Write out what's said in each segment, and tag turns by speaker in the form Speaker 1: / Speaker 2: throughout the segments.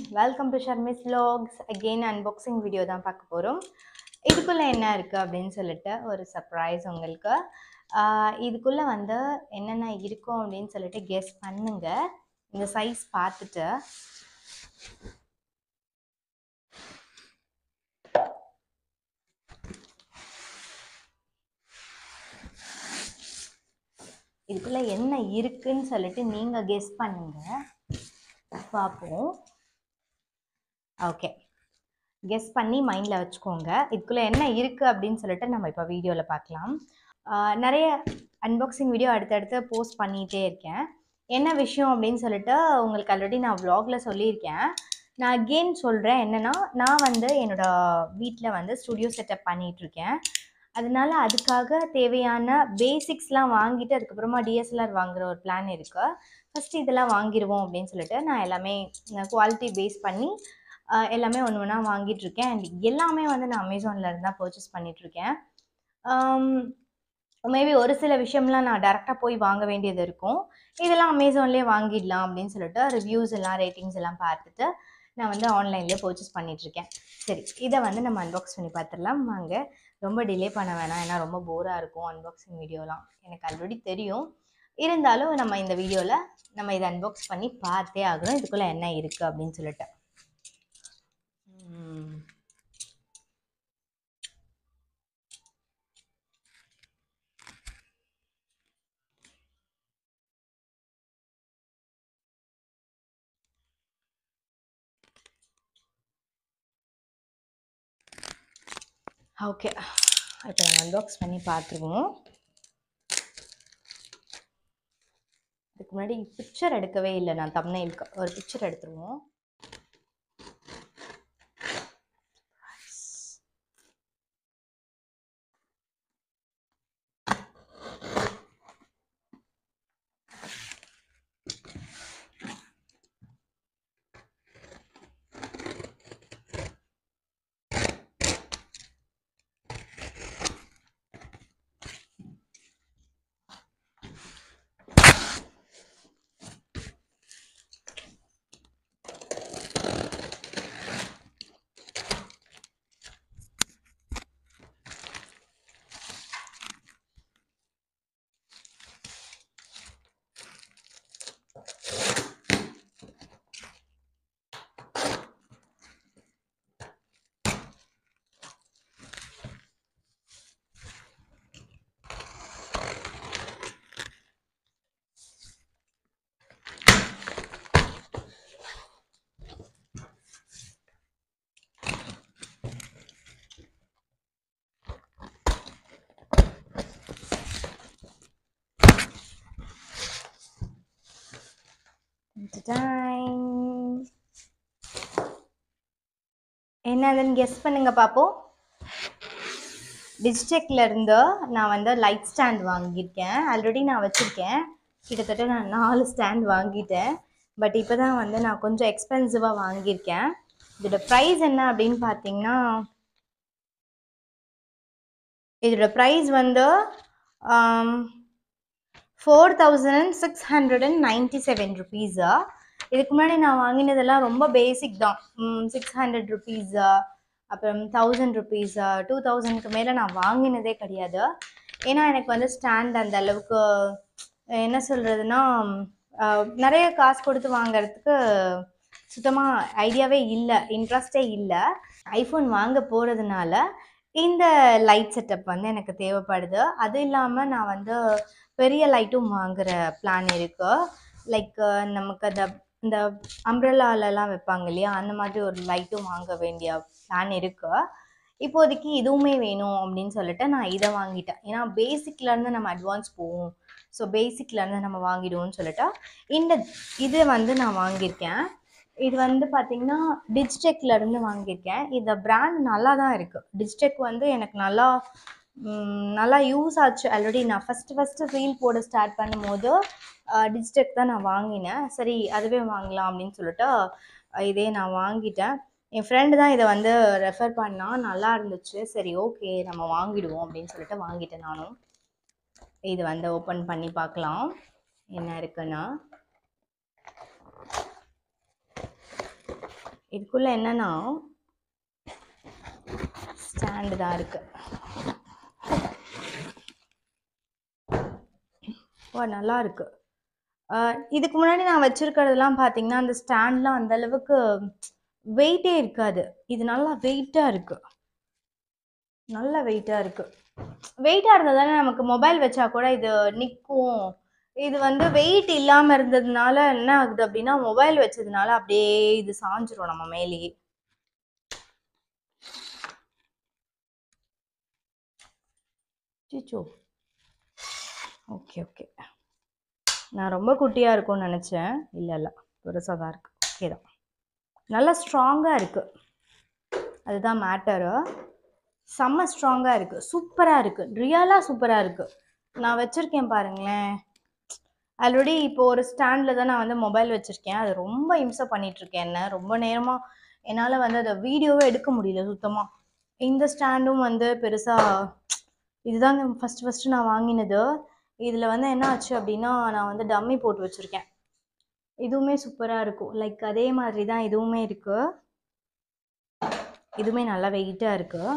Speaker 1: Welcome to Sharmi's vlogs. Again unboxing video தான் பார்க்க போகிறோம். இதுக்குள்ளே என்ன இருக்குது அப்படின்னு சொல்லிட்டு ஒரு சர்ப்ரைஸ் உங்களுக்கு. இதுக்குள்ளே வந்து என்னென்ன இருக்கும் அப்படின்னு சொல்லிட்டு கெஸ் பண்ணுங்க. இந்த சைஸ் பார்த்துட்டு இதுக்குள்ளே என்ன இருக்குன்னு சொல்லிட்டு நீங்கள் கெஸ் பண்ணுங்க, பார்ப்போம். ஓகே, கெஸ் பண்ணி மைண்டில் வச்சுக்கோங்க. இதுக்குள்ளே என்ன இருக்குது அப்படின்னு சொல்லிட்டு நம்ம இப்போ வீடியோவில் பார்க்கலாம். நிறைய அன்பாக்சிங் வீடியோ அடுத்தடுத்து போஸ்ட் பண்ணிகிட்டே இருக்கேன். என்ன விஷயம் அப்படின்னு சொல்லிட்டு உங்களுக்கு ஆல்ரெடி நான் vlogல சொல்லியிருக்கேன். நான் அகெயின் சொல்கிறேன். என்னென்னா, நான் வந்து என்னோடய வீட்டில் வந்து ஸ்டுடியோ செட்டப் பண்ணிகிட்ருக்கேன். அதனால அதுக்காக தேவையான பேசிக்ஸ்லாம் வாங்கிட்டு அதுக்கப்புறமா டிஎஸ்எல்ஆர் வாங்குகிற ஒரு பிளான் இருக்குது. ஃபஸ்ட்டு இதெல்லாம் வாங்கிடுவோம் அப்படின்னு சொல்லிட்டு நான் எல்லாமே குவாலிட்டி பேஸ் பண்ணி எல்லாமே ஒன்று ஒன்றா வாங்கிட்டுருக்கேன். அண்ட் எல்லாமே வந்து நான் அமேசானில் இருந்தால் பர்ச்சேஸ் பண்ணிகிட்ருக்கேன். மேபி ஒரு சில விஷயம்லாம் நான் டேரெக்டாக போய் வாங்க வேண்டியது இருக்கும். இதெல்லாம் அமேசான்லேயே வாங்கிடலாம் அப்படின்னு சொல்லிட்டு ரிவ்யூஸ் எல்லாம் ரேட்டிங்ஸ் எல்லாம் பார்த்துட்டு நான் வந்து ஆன்லைன்லேயே பர்ச்சேஸ் பண்ணிகிட்ருக்கேன். சரி, இதை வந்து நம்ம அன்பாக்ஸ் பண்ணி பார்த்துடலாம் வாங்க. ரொம்ப டிலே பண்ண வேணாம், ஏன்னா ரொம்ப போராக இருக்கும் அன்பாக்சிங் வீடியோலாம். எனக்கு ஆல்ரெடி தெரியும். இருந்தாலும் நம்ம இந்த வீடியோவில் நம்ம இதை அன்பாக்ஸ் பண்ணி பார்த்தே ஆகணும், இதுக்குள்ளே என்ன இருக்குது அப்படின்னு சொல்லிட்டு. ஓகே, இப்போ நம்ம அன்பாக்ஸ் பண்ணி பார்த்துருவோம். அதுக்கு முன்னாடி பிக்சர் எடுக்கவே இல்லை, நான் தம்ப்நெயிலுக்கு ஒரு பிக்சர் எடுத்துருவோம். என்னதுன்னு கெஸ் பண்ணுங்க பார்ப்போம். டிஜிடெக்ல இருந்து நான் வந்து லைட் ஸ்டாண்ட் வாங்கியிருக்கேன். ஆல்ரெடி நான் வச்சுருக்கேன். கிட்டத்தட்ட நான் 4 ஸ்டாண்ட் வாங்கிட்டேன். பட் இப்போ தான் வந்து நான் கொஞ்சம் எக்ஸ்பென்சிவாக வாங்கியிருக்கேன். இதோட ப்ரைஸ் என்ன அப்படின்னு பார்த்தீங்கன்னா, இதோட ப்ரைஸ் வந்து 4697 ருபீஸா. இதுக்கு முன்னாடி நான் வாங்கினதெல்லாம் ரொம்ப பேசிக் தான். 600 ருபீஸா, அப்புறம் 1000 ருபீஸா, 2000க்கு மேலே நான் வாங்கினதே கிடையாது. ஏன்னா எனக்கு வந்து ஸ்டாண்ட் அந்த அளவுக்கு என்ன சொல்கிறதுனா, நிறைய காசு கொடுத்து வாங்கிறதுக்கு சுத்தமாக ஐடியாவே இல்லை, இன்ட்ரெஸ்டே இல்லை. ஐஃபோன் வாங்க போகிறதுனால இந்த லைட் செட்டப் வந்து எனக்கு தேவைப்படுது. அது இல்லாமல் நான் வந்து பெரிய லைட்டும் வாங்குகிற பிளான் இருக்குது. லைக் நமக்கு இந்த அம்ப்ரெல்லாலெலாம் வைப்பாங்க இல்லையா, அந்த மாதிரி ஒரு லைட்டும் வாங்க வேண்டிய பிளான் இருக்குது. இப்போதைக்கு இதுவுமே வேணும் அப்படின்னு சொல்லிட்டு நான் இதை வாங்கிட்டேன். ஏன்னா பேசிக்லேருந்து நம்ம அட்வான்ஸ் போவோம், ஸோ பேசிக்லேருந்து நம்ம வாங்கிடுவோம்னு சொல்லிட்டு இது வந்து நான் வாங்கியிருக்கேன். இது வந்து பார்த்திங்கன்னா டிஜிடெக்லேருந்து வாங்கியிருக்கேன். இந்த பிராண்ட் நல்லா தான் இருக்குது. டிஜிடெக் வந்து எனக்கு நல்லா யூஸ் ஆச்சு. ஆல்ரெடி நான் ஃபஸ்ட்டு ரீல் போட ஸ்டார்ட் பண்ணும்போது டிஜிடெக் தான் நான் வாங்கினேன். சரி, அதுவே வாங்கலாம் அப்படின்னு சொல்லிட்டு இதே நான் வாங்கிட்டேன். என் ஃப்ரெண்டு தான் இதை வந்து ரெஃபர் பண்ணால், நல்லா இருந்துச்சு. சரி, ஓகே நம்ம வாங்கிடுவோம் அப்படின்னு சொல்லிட்டு வாங்கிட்டேன் நானும். இது வந்து ஓப்பன் பண்ணி பார்க்கலாம் என்ன இருக்குன்னா. இதுக்குள்ள என்னன்னா ஸ்டாண்டு தான் இருக்கு. வா நல்லா இருக்கு. இதுக்கு முன்னாடி நான் வச்சிருக்கிறதெல்லாம் பார்த்தீங்கன்னா அந்த ஸ்டாண்ட்லாம் அந்த அளவுக்கு வெயிட்டே இருக்காது. இது நல்லா வெயிட்டா இருக்கு. நல்ல வெயிட்டா இருக்கு. வெயிட்டா இருந்தா தானே நமக்கு மொபைல் வச்சா கூட இது நிக்கும். இது வந்து வெயிட் இல்லாம இருந்ததுனால என்ன ஆகுது அப்படின்னா மொபைல் வச்சதுனால அப்படியே இது சாஞ்சிரும் நம்ம மேலேயே. சிச்சோ. Okay okay. நான் ரொம்ப குட்டியா இருக்கும்னு நினைச்சேன். இல்ல இல்ல பெருசா தான் இருக்கு. ஓகே தான். நல்லா ஸ்ட்ராங்கா இருக்கு. அதுதான் மேட்டரு. செம்ம ஸ்ட்ராங்கா இருக்கு. சூப்பரா இருக்கு. ரியலா சூப்பரா இருக்கு. நான் வச்சிருக்கேன் பாருங்களேன். ஆல்ரெடி இப்போ ஒரு ஸ்டாண்டில் தான் நான் வந்து மொபைல் வச்சுருக்கேன். அது ரொம்ப இம்சை பண்ணிகிட்ருக்கேன் என்ன ரொம்ப நேரமாக என்னால் வந்து அதை வீடியோவே எடுக்க முடியல சுத்தமாக. இந்த ஸ்டாண்டும் வந்து பெருசாக இதுதாங்க ஃபஸ்ட்டு நான் வாங்கினது. இதில் வந்து என்ன ஆச்சு அப்படின்னா நான் வந்து டம்மி போட்டு வச்சுருக்கேன். இதுவுமே சூப்பராக இருக்கும். லைக் அதே மாதிரி தான் இதுவுமே இருக்குது. இதுவுமே நல்லா வெயிட்டாக இருக்குது.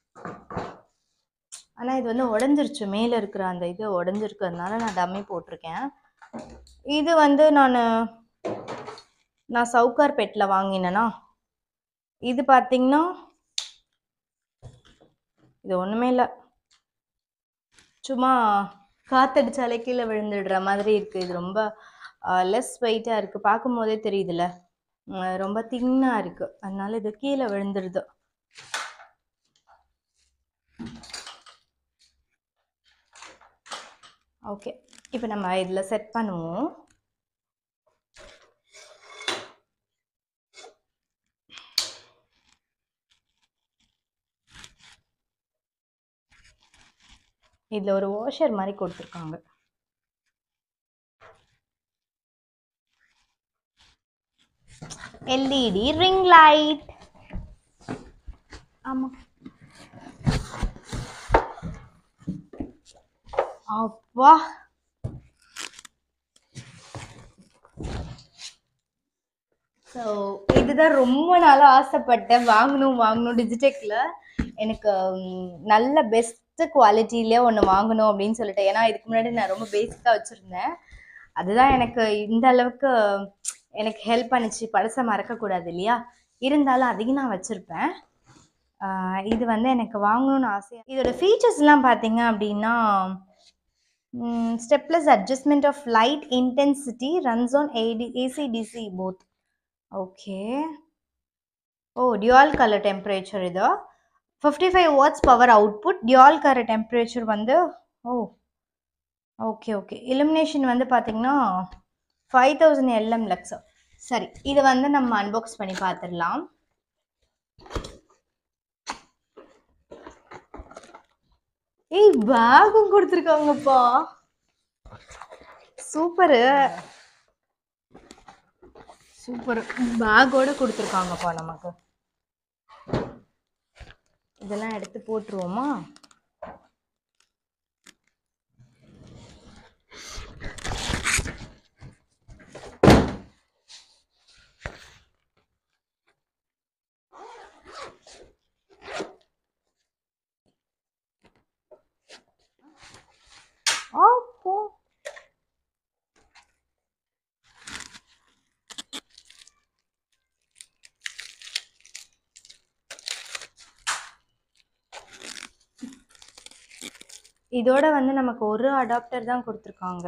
Speaker 1: ஆனால் இது வந்து உடஞ்சிருச்சு. மேலே இருக்கிற அந்த இது உடஞ்சிருக்கிறதுனால நான் டம்மி போட்டிருக்கேன். இது வந்து நான் சவுகார்பேட்டில் வாங்கினேன்னா இது பார்த்தீங்கன்னா இது ஒன்றுமே இல்லை. சும்மா காத்தடிச்சாலே கீழே விழுந்துடுற மாதிரி இருக்குது. இது ரொம்ப லெஸ் வெயிட்டாக இருக்குது. பார்க்கும் போதே தெரியுதுல்ல ரொம்ப தின்னாக இருக்குது. அதனால இது கீழே விழுந்துடுது. ஓகே இப்போ நம்ம இதில் செட் பண்ணுவோம். இதில் ஒரு வாஷர் மாதிரி கொடுத்துருக்காங்க. LED ring light. ஆமாம் அப்பா ஸோ இதுதான் ரொம்ப நாளாக ஆசைப்பட்டேன். வாங்கணும் டிஜிடெக்கில் எனக்கு நல்ல பெஸ்ட்டு குவாலிட்டியிலே ஒன்று வாங்கணும் அப்படின்னு சொல்லிட்டு. ஏன்னா இதுக்கு முன்னாடி நான் ரொம்ப பேசிக்காக வச்சுருந்தேன். அதுதான் எனக்கு இந்த அளவுக்கு எனக்கு ஹெல்ப் பண்ணிச்சு. பழசை மறக்கக்கூடாது இல்லையா? இருந்தாலும் அதையும் நான் வச்சுருப்பேன். இது வந்து எனக்கு வாங்கணும்னு ஆசையாக. இதோட ஃபீச்சர்ஸ்லாம் பார்த்தீங்க அப்படின்னா stepless adjustment of light intensity runs on AC/DC both. Okay. Oh dual colour temperature இது 55 watts power output. Dual colour temperature வந்து ஓகே இலுமினேஷன் வந்து பார்த்தீங்கன்னா 5000 LM லக்ஸ். சரி இதை வந்து நம்ம அன்பாக்ஸ் பண்ணி பார்த்துடலாம். ஏய் பேகும் கொடுத்துருக்காங்கப்பா. சூப்பரு பேக்கோட கொடுத்துருக்காங்கப்பா நமக்கு. இதெல்லாம் எடுத்து போட்டுருவோமா? இதோட வந்து நமக்கு ஒரு அடாப்டர் தான் கொடுத்துருக்காங்க.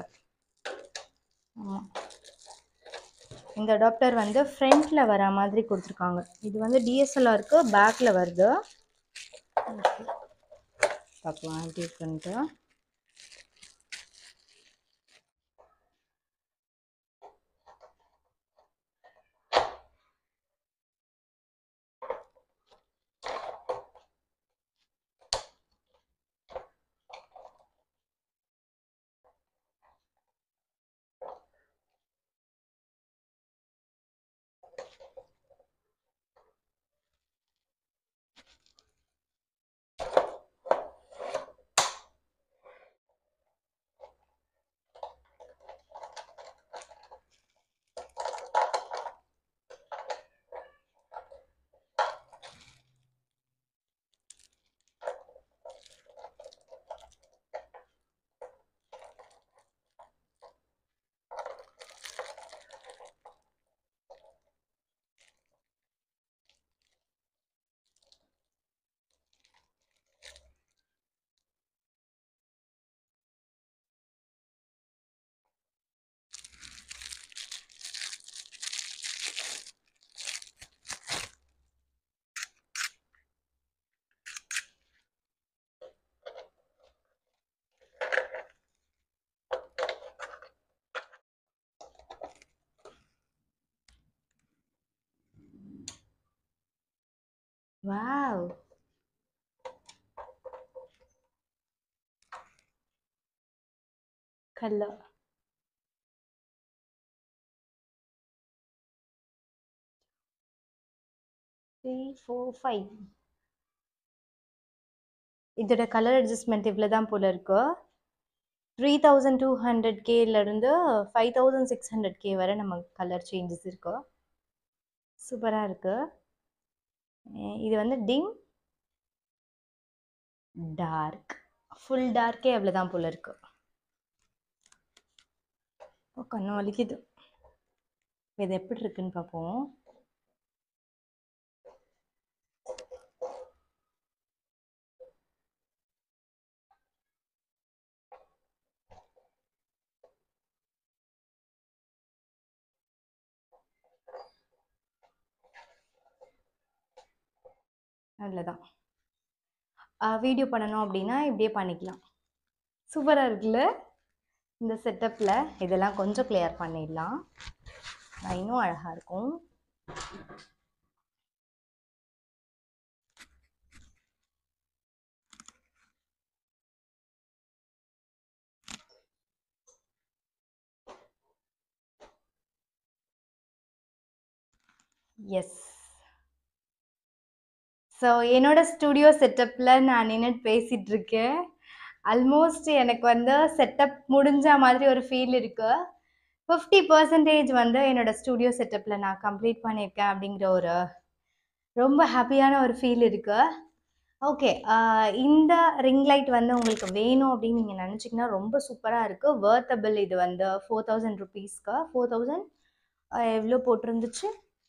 Speaker 1: இந்த அடாப்டர் வந்து ஃப்ரண்ட்ல வர மாதிரி கொடுத்துருக்காங்க. இது வந்து DSLRக்கு பேக்ல வருது. பார்க்கலாம் எப்படி இருக்குன்ட்டு. கலர் 3 4 5 இதோட கலர் அட்ஜஸ்ட்மெண்ட் இவ்வளோதான் போல இருக்கு. 3200K இருந்து 5600K வரை நம்ம கலர் சேஞ்சஸ் இருக்கு. சூப்பராக இருக்கு. இது வந்து டிம் டார்க், ஃபுல் டார்க்கே அவ்வளோதான் போல இருக்கு. கண்ணு வலிக்குது. இது எப்படி இருக்குன்னு பார்ப்போம். அவ்வளோதான். வீடியோ பண்ணணும் அப்படின்னா இப்படியே பண்ணிக்கலாம். சூப்பராக இருக்குல்ல இந்த செட்டப்பில். இதெல்லாம் கொஞ்சம் கிளியர் பண்ணிடலாம், இன்னும் அழகாக இருக்கும். எஸ். ஸோ என்னோட ஸ்டுடியோ செட்டப்பில் நான் நின்றுட்டு பேசிகிட்டு இருக்கேன். ஆல்மோஸ்ட் எனக்கு வந்து செட்டப் முடிஞ்ச மாதிரி ஒரு ஃபீல் இருக்குது. 50% வந்து என்னோட ஸ்டுடியோ செட்டப்பில் நான் கம்ப்ளீட் பண்ணியிருக்கேன் அப்படிங்கிற ஒரு ரொம்ப ஹாப்பியான ஒரு ஃபீல் இருக்குது. ஓகே, இந்த ரிங் லைட் வந்து உங்களுக்கு வேணும் அப்படின்னு நீங்கள் நினச்சிங்கன்னா ரொம்ப சூப்பராக இருக்குது. வர்த்தபிள். இது வந்து 4000 ருபீஸ்க்கு 4000 எவ்வளோ போட்டிருந்துச்சு,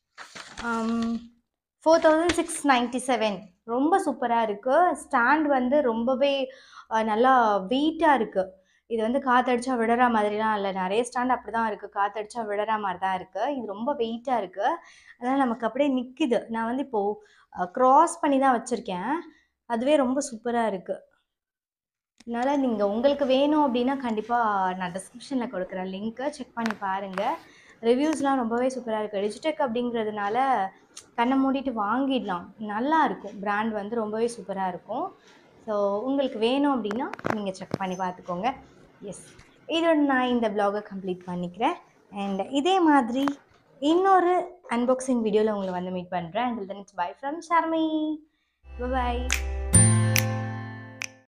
Speaker 1: 4697. ரொம்ப சூப்பராக இருக்குது. ஸ்டாண்ட் வந்து ரொம்பவே நல்லா வெயிட்டாக இருக்குது. இது வந்து காற்றடிச்சா விழற மாதிரிலாம் இல்லை. நிறைய ஸ்டாண்ட் அப்படி தான் இருக்குது, காற்றடிச்சா விழற மாதிரி தான் இருக்குது. இது ரொம்ப வெயிட்டாக இருக்குது, அதனால் நமக்கு அப்படியே நிற்கிது. நான் வந்து இப்போது க்ராஸ் பண்ணி தான் வச்சுருக்கேன். அதுவே ரொம்ப சூப்பராக இருக்குது. அதனால் நீங்கள் உங்களுக்கு வேணும் அப்படின்னா கண்டிப்பாக நான் டிஸ்கிரிப்ஷனில் கொடுக்குறேன் லிங்க்கை, செக் பண்ணி பாருங்கள். ரிவ்யூஸ்லாம் ரொம்பவே சூப்பராக இருக்குது. டிஜிடெக் அப்படிங்கிறதுனால கண்ணை மூடிட்டு வாங்கிடலாம். நல்லா இருக்கும். பிராண்ட் வந்து ரொம்பவே சூப்பராக இருக்கும். ஸோ உங்களுக்கு வேணும் அப்படின்னா நீங்கள் செக் பண்ணி பார்த்துக்கோங்க. எஸ், இதோட நான் இந்த வ்ளாகை கம்ப்ளீட் பண்ணிக்கிறேன். அண்ட் இதே மாதிரி இன்னொரு அன்பாக்சிங் வீடியோவில் உங்களை வந்து மீட் பண்ணுறேன். Until then it's bye from Sharmi. Bye.